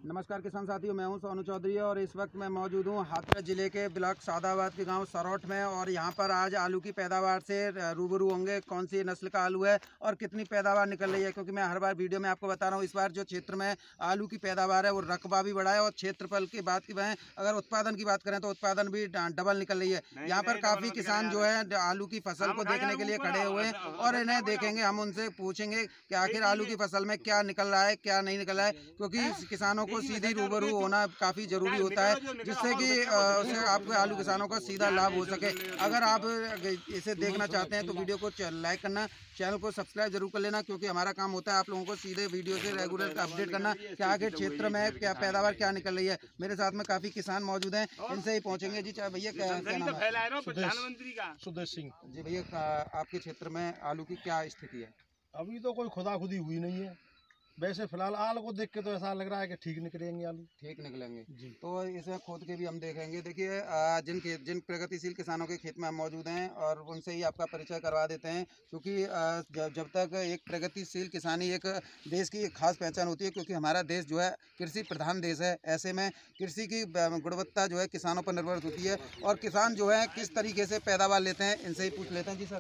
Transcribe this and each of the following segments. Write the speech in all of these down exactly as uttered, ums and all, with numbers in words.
नमस्कार किसान साथियों, मैं हूं सोनू चौधरी और इस वक्त मैं मौजूद हूं हाथरस जिले के ब्लॉक सादाबाद के गांव सरोठ में। और यहां पर आज आलू की पैदावार से रूबरू होंगे। कौन सी नस्ल का आलू है और कितनी पैदावार निकल रही है, क्योंकि मैं हर बार वीडियो में आपको बता रहा हूं इस बार जो क्षेत्र में आलू की पैदावार है वो रकबा भी बढ़ा है और क्षेत्रफल की बात की वह अगर उत्पादन की बात करें तो उत्पादन भी डबल निकल रही है। यहाँ पर काफ़ी किसान जो है आलू की फसल को देखने के लिए खड़े हुए हैं और इन्हें देखेंगे, हम उनसे पूछेंगे कि आखिर आलू की फसल में क्या निकल रहा है क्या नहीं निकल रहा है, क्योंकि किसानों को सीधी रूबरू होना काफ़ी ज़रूरी होता है, जिससे कि उससे आपके आलू किसानों का सीधा लाभ हो सके। अगर आप इसे देखना चाहते हैं तो वीडियो को लाइक करना, चैनल को सब्सक्राइब जरूर कर लेना, क्योंकि हमारा काम होता है आप लोगों को सीधे वीडियो से रेगुलर अपडेट करना कि आगे क्षेत्र में क्या पैदावार क्या निकल रही है। मेरे साथ में काफ़ी किसान मौजूद हैं, इनसे ही पहुँचेंगे। जी चाहे भैया क्या क्या नाम है? प्रधानमंत्री का सुदेश सिंह जी। भैया आपके क्षेत्र में आलू की क्या स्थिति है? अभी तो कोई खुदा खुदी हुई नहीं है। वैसे फिलहाल आलू को देख के तो ऐसा लग रहा है कि ठीक निकलेंगे आलू, ठीक निकलेंगे जी। तो इसमें खोद के भी हम देखेंगे। देखिए जिन जिन प्रगतिशील किसानों के खेत में हम मौजूद हैं और उनसे ही आपका परिचय करवा देते हैं, क्योंकि जब जब तक एक प्रगतिशील किसानी एक देश की एक खास पहचान होती है, क्योंकि हमारा देश जो है कृषि प्रधान देश है। ऐसे में कृषि की गुणवत्ता जो है किसानों पर निर्भर होती है और किसान जो है किस तरीके से पैदावार लेते हैं, इनसे ही पूछ लेते हैं। जी सर।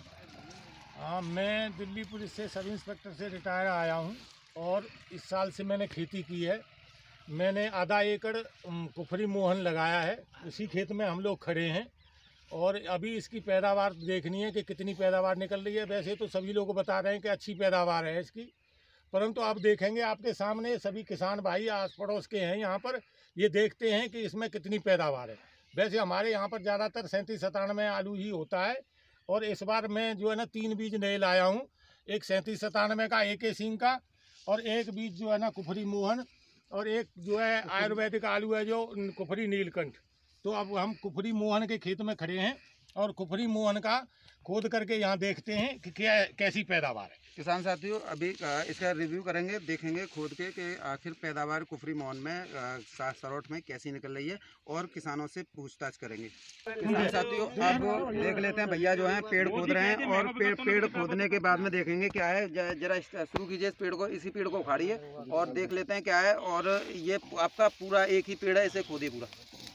हाँ, मैं दिल्ली पुलिस से सब इंस्पेक्टर से रिटायर आया हूँ और इस साल से मैंने खेती की है। मैंने आधा एकड़ कुफरी मोहन लगाया है, उसी खेत में हम लोग खड़े हैं और अभी इसकी पैदावार देखनी है कि कितनी पैदावार निकल रही है। वैसे तो सभी लोग बता रहे हैं कि अच्छी पैदावार है इसकी, परंतु आप देखेंगे आपके सामने सभी किसान भाई आस पड़ोस के हैं यहाँ पर, ये देखते हैं कि इसमें कितनी पैदावार है। वैसे हमारे यहाँ पर ज़्यादातर सैंतीस सतानवे आलू ही होता है और इस बार मैं जो है ना तीन बीज नए लाया हूँ, एक सैंतीस सतानवे का एक सिंह का और एक बीज जो है ना कुफरी मोहन और एक जो है आयुर्वेदिक आलू है जो कुफरी नीलकंठ। तो अब हम कुफरी मोहन के खेत में खड़े हैं और कुफरी मोहन का खोद करके यहाँ देखते हैं कि क्या कैसी पैदावार है। किसान साथियों अभी इसका रिव्यू करेंगे, देखेंगे खोद के कि आखिर पैदावार कुफरी मोहन में सरोठ में कैसी निकल रही है और किसानों से पूछताछ करेंगे। किसान साथियों आप देख लेते हैं, भैया जो हैं पेड़ खोद रहे हैं और पेड़ पेड़ खोदने के बाद में देखेंगे क्या है। जरा शुरू कीजिए इस पेड़ को, इसी पेड़ को उखाड़िए और देख लेते हैं क्या है। और ये आपका पूरा एक ही पेड़ है, इसे खोदिए पूरा।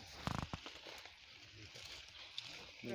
रुक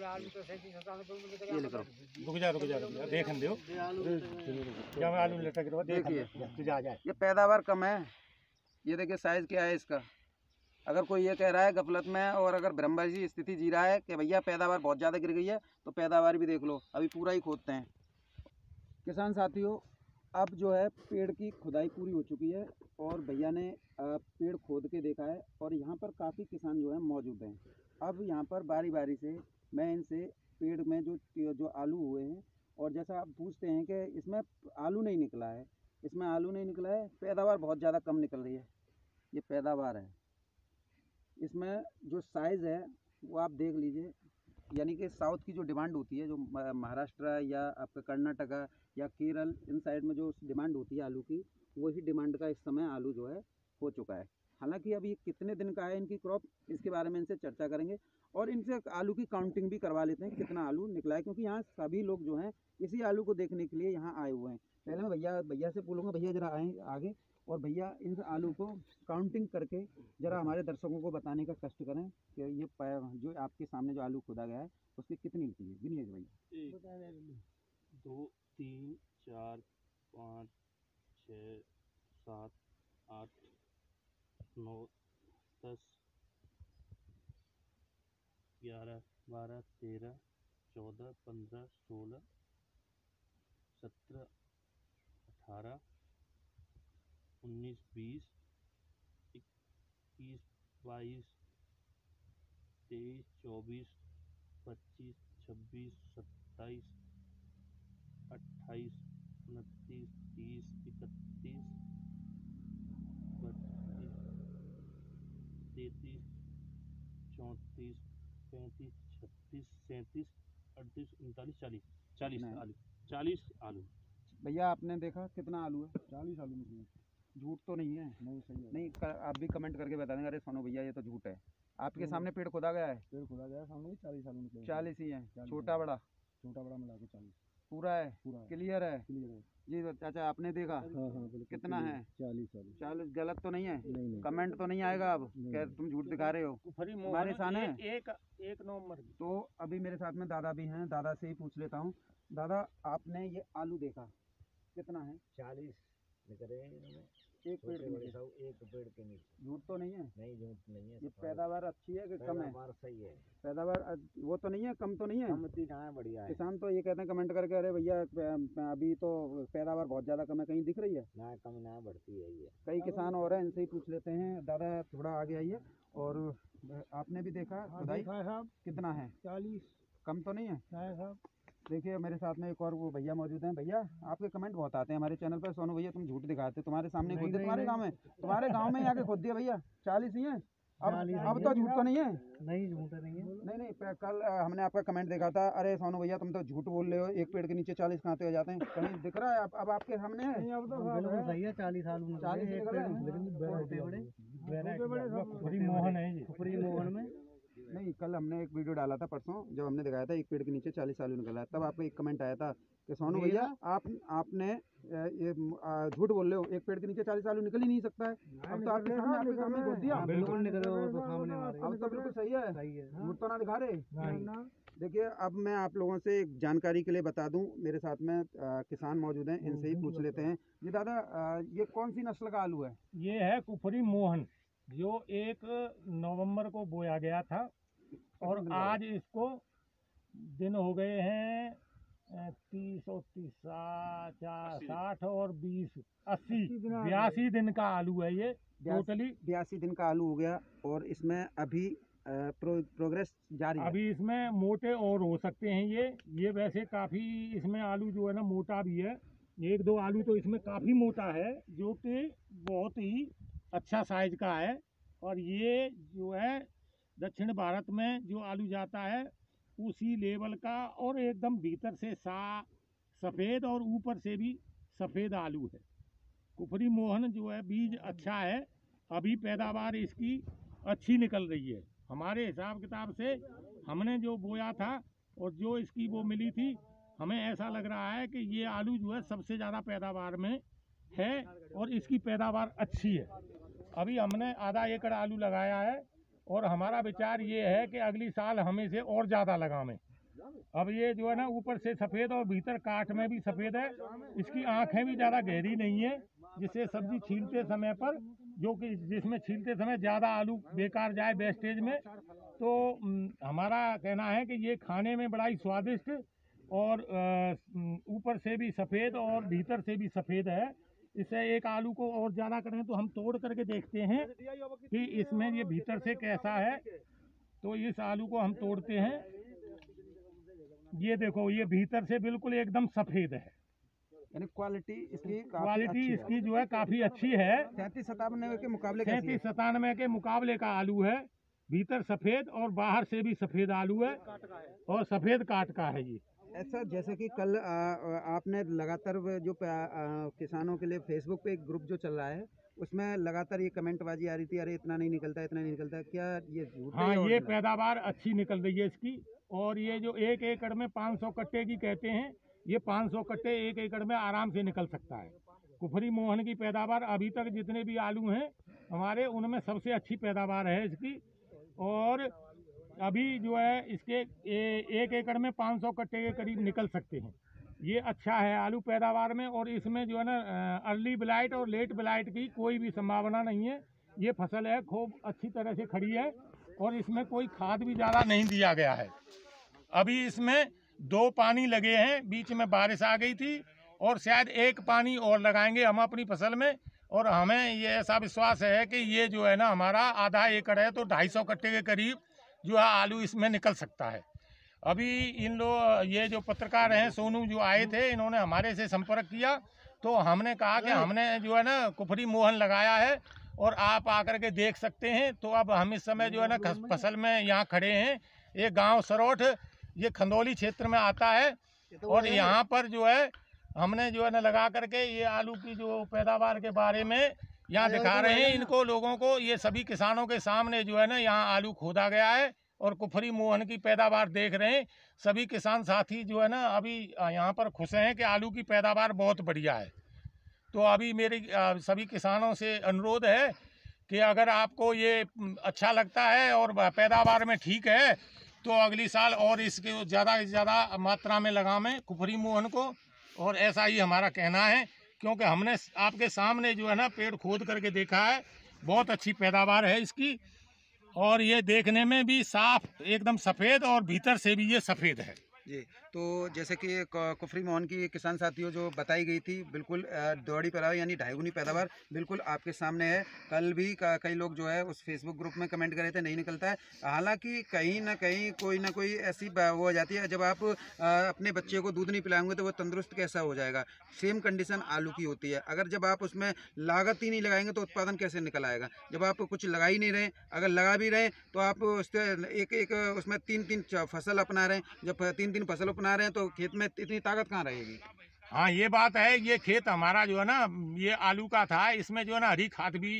जा रुक जा रुक जा देखन दो क्या आलू लटक रहा है। देखिए जा जाए ये पैदावार कम है, ये देखिए साइज क्या है इसका। अगर कोई ये कह रहा है गफलत में और अगर भ्रमभरी स्थिति जी रहा है कि भैया पैदावार बहुत ज़्यादा गिर गई है, तो पैदावार भी देख लो। अभी पूरा ही खोदते हैं। किसान साथियों अब जो है पेड़ की खुदाई पूरी हो चुकी है और भैया ने पेड़ खोद के देखा है और यहाँ पर काफ़ी किसान जो है मौजूद हैं। अब यहाँ पर बारी बारी से मैं इनसे पेड़ में जो जो आलू हुए हैं और जैसा आप पूछते हैं कि इसमें आलू नहीं निकला है, इसमें आलू नहीं निकला है, पैदावार बहुत ज़्यादा कम निकल रही है। ये पैदावार है, इसमें जो साइज़ है वो आप देख लीजिए। यानी कि साउथ की जो डिमांड होती है, जो महाराष्ट्र या आपका कर्नाटका या केरल इन साइड में जो डिमांड होती है आलू की, वही डिमांड का इस समय आलू जो है हो चुका है। हालांकि अभी कितने दिन का है इनकी क्रॉप, इसके बारे में इनसे चर्चा करेंगे और इनसे आलू की काउंटिंग भी करवा लेते हैं कितना आलू निकला है, क्योंकि यहाँ सभी लोग जो हैं इसी आलू को देखने के लिए यहाँ आए हुए हैं। पहले मैं भैया भैया से बोलूँगा, भैया जरा आए आगे और भैया इन आलू को काउंटिंग करके जरा हमारे दर्शकों को बताने का कष्ट करें कि ये जो आपके सामने जो आलू खोदा गया है उसकी कितनी निकली है। गिनिए भैया। दो तीन चार पाँच छः सात आठ नौ दस ग्यारह बारह तेरह चौदह पंद्रह सोलह सत्रह अठारह उन्नीस बीस इक्कीस बाईस तेईस चौबीस पच्चीस छब्बीस सत्ताईस अट्ठाईस उनतीस तीस इकतीस बत्तीस तैंतीस चौंतीस पैंतीस छत्तीस सैंतीस अड़तीस उनतालीस चालीस चालीस आलू चालीस आलू। भैया आपने देखा कितना आलू है? चालीस आलू निकले। झूठ तो नहीं है? नहीं सही है। नहीं कर, आप भी कमेंट करके बता देंगे अरे सोनू भैया ये तो झूठ है। आपके सामने पेड़ खुदा गया है, पेड़ खुदा गया सामने चालीस आलू निकले। चालीस ही है, छोटा बड़ा छोटा बड़ा मिला के चालीस। पूरा है, पूरा है, क्लियर है क्लियर है। जी। तो चाचा आपने देखा हाँ हाँ बिल्कुल। कितना है? चालीस चालीस। चालीस गलत तो नहीं है? नहीं नहीं कमेंट तो नहीं आएगा अब नहीं, क्या नहीं। तुम झूठ दिखा रहे हो? कुफरी तुम्हारे मोहन सान है? एक एक, एक नवंबर की। तो अभी मेरे साथ में दादा भी हैं, दादा से ही पूछ लेता हूँ। दादा आपने ये आलू देखा कितना है? चालीस निकल रहे हैं इनमें, एक पेड़ छोटे के बड़े नीचे? सब एक पेड़ के नीचे। झूठ तो नहीं है? नहीं झूठ नहीं है, ये सफाई। पैदावार अच्छी है कि कम है? पैदावार सही है, पैदावार अ- वो तो नहीं है, कम तो नहीं है? कम तीन है, बढ़िया है। किसान तो ये कहते हैं कमेंट करके, अरे भैया प- अभी तो पैदावार बहुत ज़्यादा कम है, कहीं दिख रही है? ना कम ना बढ़ती है ये। कई किसान और हैं, इनसे ही पूछ लेते हैं। दादा थोड़ा आगे आइए। और आपने भी देखा खुदाई साहब कितना है? चालीस कम तो नहीं है? साहब। देखिए मेरे साथ में एक और वो भैया मौजूद हैं। भैया आपके कमेंट बहुत आते हैं हमारे चैनल पर, सोनू भैया तुम झूठ दिखाते, तुम्हारे सामने खुद दिए, तुम्हारे गांव में तुम्हारे गांव में आके खुद दिए भैया चालीस ही है। अब अब तो झूठ तो नहीं है? नहीं झूठ नहीं है। नहीं नहीं प- कल अ, हमने आपका कमेंट देखा था, अरे सोनू भैया तुम तो झूठ बोल रहे हो, एक पेड़ के नीचे चालीस कहाँ से हो जाते हैं? कहीं दिख रहा है? अब अब आपके सामने है? अब तो बिल्कुल सही है, चालीस आलू चालीस निकल रहे हैं? छोटे बड़े कुफरी मोहन है ये। कुफरी मोहन में नहीं, कल हमने एक वीडियो डाला था परसों, जब हमने दिखाया था एक पेड़ के नीचे चालीस आलू निकला है, तब आपका एक कमेंट आया था कि सोनू भैया आप आपने अ, ये अ, झूठ बोल रहे हो, एक पेड़ के नीचे चालीस आलू निकल ही नहीं सकता है। अब तो आपके सामने आपके सामने खोद दिया। बिल्कुल निकले वो तो सामने हमारे। अब तो बिल्कुल सही है, सही है। झूठ तो ना दिखा रहे। नहीं। देखिए अब मैं आप लोगों से एक जानकारी के लिए बता दूं, मेरे साथ में अ, किसान मौजूद हैं, इनसे ही पूछ लेते हैं। ये दादा अ, ये कौन सी नस्ल का आलू है? ये है कुफरी मोहन, जो एक नवंबर को बोया गया था और आज इसको दिन हो गए हैं अ, तीस और तीस सा- साठ और बीस अस्सी बयासी दिन का आलू है ये टोटली। बयासी दिन का आलू हो गया और इसमें अभी अ, प्रो, प्रोग्रेस जारी है। अभी इसमें मोटे और हो सकते हैं ये ये वैसे काफ़ी इसमें आलू जो है ना मोटा भी है, एक दो आलू तो इसमें काफ़ी मोटा है जो कि बहुत ही अच्छा साइज का है। और ये जो है दक्षिण भारत में जो आलू जाता है उसी लेवल का और एकदम भीतर से सा सफ़ेद और ऊपर से भी सफ़ेद आलू है। कुफरी मोहन जो है बीज अच्छा है, अभी पैदावार इसकी अच्छी निकल रही है। हमारे हिसाब किताब से हमने जो बोया था और जो इसकी वो मिली थी, हमें ऐसा लग रहा है कि ये आलू जो है सबसे ज़्यादा पैदावार में है और इसकी पैदावार अच्छी है। अभी हमने आधा एकड़ आलू लगाया है और हमारा विचार ये है कि अगली साल हम इसे और ज़्यादा लगावें। अब ये जो है ना ऊपर से सफ़ेद और भीतर काट में भी सफ़ेद है, इसकी आँखें भी ज़्यादा गहरी नहीं है, जिससे सब्जी छीलते समय पर जो कि जिसमें छीलते समय ज़्यादा आलू बेकार जाए वेस्टेज में, तो म, हमारा कहना है कि ये खाने में बड़ा ही स्वादिष्ट और अ, ऊपर से भी सफ़ेद और भीतर से भी सफ़ेद है। इससे एक आलू को और ज़्यादा करें तो हम तोड़ करके देखते हैं कि इसमें ये भीतर से कैसा है। तो इस आलू को हम तोड़ते हैं, ये देखो ये भीतर से बिल्कुल एकदम सफ़ेद है। यानी क्वालिटी इसकी काफी क्वालिटी अच्छी है। इसकी जो है काफ़ी अच्छी है। सैंतीस सतानवे के मुकाबले कैसी है? सैंतीस सतानवे के मुकाबले का आलू है, भीतर सफ़ेद और बाहर से भी सफ़ेद आलू है और सफ़ेद काट का है ये। ऐसा जैसे कि कल आ, आ, आपने लगातार वो जो पे- आ, किसानों के लिए फेसबुक पे एक ग्रुप जो चल रहा है, उसमें लगातार ये कमेंटबाजी आ रही थी, अरे इतना नहीं निकलता इतना नहीं निकलता, क्या ये झूठ है हाँ, या ये original? पैदावार अच्छी निकल रही है इसकी। और ये जो एक एकड़ में पाँच सौ कट्टे की कहते हैं, ये पाँच सौ कट्टे एक एकड़ में आराम से निकल सकता है। कुफरी मोहन की पैदावार अभी तक जितने भी आलू हैं हमारे, उनमें सबसे अच्छी पैदावार है इसकी। और अभी जो है इसके ए, एक एकड़ में पाँच सौ कट्टे के करीब निकल सकते हैं। ये अच्छा है आलू पैदावार में। और इसमें जो है ना अर्ली ब्लाइट और लेट ब्लाइट की कोई भी संभावना नहीं है। ये फसल है खूब अच्छी तरह से खड़ी है और इसमें कोई खाद भी ज़्यादा नहीं दिया गया है। अभी इसमें दो पानी लगे हैं, बीच में बारिश आ गई थी और शायद एक पानी और लगाएंगे हम अपनी फसल में। और हमें ये ऐसा विश्वास है कि ये जो है ना हमारा आधा एकड़ है तो ढाई सौ कट्टे के करीब जो है आलू इसमें निकल सकता है। अभी इन लोग ये जो पत्रकार हैं सोनू जो आए थे, इन्होंने हमारे से संपर्क किया तो हमने कहा कि हमने जो है ना कुफरी मोहन लगाया है और आप आकर के देख सकते हैं। तो अब हम इस समय जो है ना खस- फसल में यहाँ खड़े हैं। ये गांव सरोठ ये खंदौली क्षेत्र में आता है और यहाँ पर जो है हमने जो है ना लगा करके ये आलू की जो पैदावार के बारे में यहाँ दिखा रहे हैं इनको लोगों को। ये सभी किसानों के सामने जो है ना यहाँ आलू खोदा गया है और कुफरी मोहन की पैदावार देख रहे हैं। सभी किसान साथी जो है ना अभी यहाँ पर खुश हैं कि आलू की पैदावार बहुत बढ़िया है। तो अभी मेरी सभी किसानों से अनुरोध है कि अगर आपको ये अच्छा लगता है और पैदावार में ठीक है तो अगली साल और इसके ज़्यादा से ज़्यादा मात्रा में लगावें कुफरी मोहन को। और ऐसा ही हमारा कहना है, क्योंकि हमने आपके सामने जो है ना पेड़ खोद करके देखा है, बहुत अच्छी पैदावार है इसकी। और ये देखने में भी साफ एकदम सफ़ेद और भीतर से भी ये सफ़ेद है जी। तो जैसे कि कुफरी मोहन की किसान साथियों जो बताई गई थी, बिल्कुल दौड़ी पैदावार यानी ढाई गुनी पैदावार बिल्कुल आपके सामने है। कल भी कई लोग जो है उस फेसबुक ग्रुप में कमेंट कर रहे थे नहीं निकलता है। हालांकि कहीं ना कहीं कोई ना कोई ऐसी वो हो जाती है, जब आप अपने बच्चे को दूध नहीं पिलाएंगे तो वो तंदुरुस्त कैसा हो जाएगा। सेम कंडीशन आलू की होती है। अगर जब आप उसमें लागत ही नहीं लगाएंगे तो उत्पादन कैसे निकल आएगा। जब आप कुछ लगा ही नहीं रहे, अगर लगा भी रहे तो आप उससे एक एक उसमें तीन तीन फसल अपना रहे हैं। जब तीन तीन फसल अपना रहे हैं तो खेत में इतनी ताकत कहाँ रहेगी। हाँ ये बात है। ये खेत हमारा जो है ना ये आलू का था, इसमें जो है ना हरी खाद भी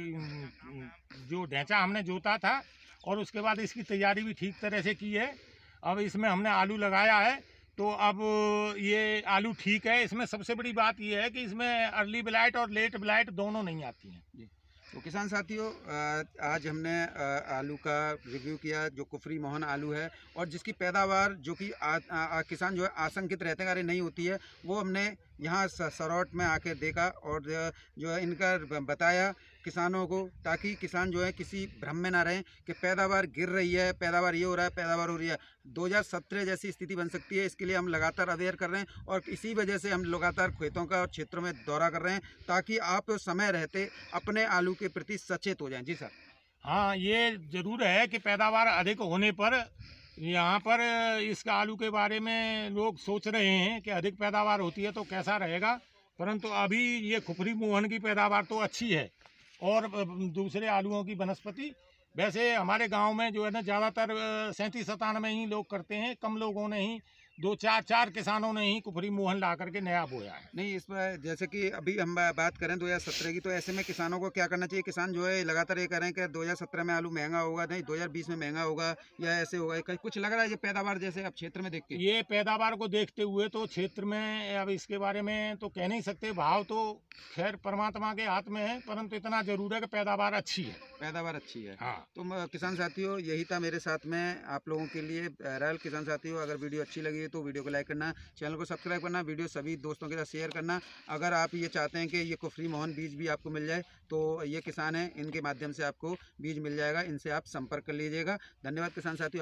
जो ढैंचा हमने जोता था और उसके बाद इसकी तैयारी भी ठीक तरह से की है। अब इसमें हमने आलू लगाया है तो अब ये आलू ठीक है। इसमें सबसे बड़ी बात ये है कि इसमें अर्ली ब्लाइट और लेट ब्लाइट दोनों नहीं आती हैं। तो किसान साथियों, आज हमने आलू का रिव्यू किया जो कुफरी मोहन आलू है, और जिसकी पैदावार जो कि किसान जो है आशंकित रहते हैं अरे नहीं होती है, वो हमने यहाँ सरौट में आके देखा और जो है इनका बताया किसानों को, ताकि किसान जो है किसी भ्रम में ना रहें कि पैदावार गिर रही है, पैदावार ये हो रहा है, पैदावार हो रही है। दो हज़ार सत्रह जैसी स्थिति बन सकती है, इसके लिए हम लगातार अवेयर कर रहे हैं और इसी वजह से हम लगातार खेतों का और क्षेत्रों में दौरा कर रहे हैं ताकि आप समय रहते अपने आलू के प्रति सचेत हो जाएं। जी सर। हाँ ये ज़रूर है कि पैदावार अधिक होने पर यहाँ पर इसका आलू के बारे में लोग सोच रहे हैं कि अधिक पैदावार होती है तो कैसा रहेगा, परंतु अभी ये कुफरी मोहन की पैदावार तो अच्छी है और दूसरे आलूओं की वनस्पति। वैसे हमारे गांव में जो है ना ज़्यादातर सैंतीस सतानवे ही लोग करते हैं, कम लोगों ने ही दो चार चार किसानों ने ही कुफरी मोहन ला करके नया बोया है। नहीं, इसमें जैसे कि अभी हम बात करें दो हज़ार सत्रह की, तो ऐसे में किसानों को क्या करना चाहिए। किसान जो है लगातार ये कह रहे हैं कि दो हज़ार सत्रह में आलू महंगा होगा, नहीं दो हज़ार बीस में महंगा होगा या ऐसे होगा, कहीं कुछ लग रहा है ये पैदावार जैसे अब क्षेत्र में देख के। ये पैदावार को देखते हुए तो क्षेत्र में अब इसके बारे में तो कह नहीं सकते, भाव तो खैर परमात्मा के हाथ में है, परंतु इतना जरूर है कि पैदावार अच्छी है। पैदावार अच्छी है। हाँ। तो किसान साथियों यही था मेरे साथ में आप लोगों के लिए बहरहाल। किसान साथियों अगर वीडियो अच्छी लगी है तो वीडियो को लाइक करना, चैनल को सब्सक्राइब करना, वीडियो सभी दोस्तों के साथ शेयर करना। अगर आप ये चाहते हैं कि ये कुफरी मोहन बीज भी आपको मिल जाए तो ये किसान हैं, इनके माध्यम से आपको बीज मिल जाएगा, इनसे आप संपर्क कर लीजिएगा। धन्यवाद किसान साथियों।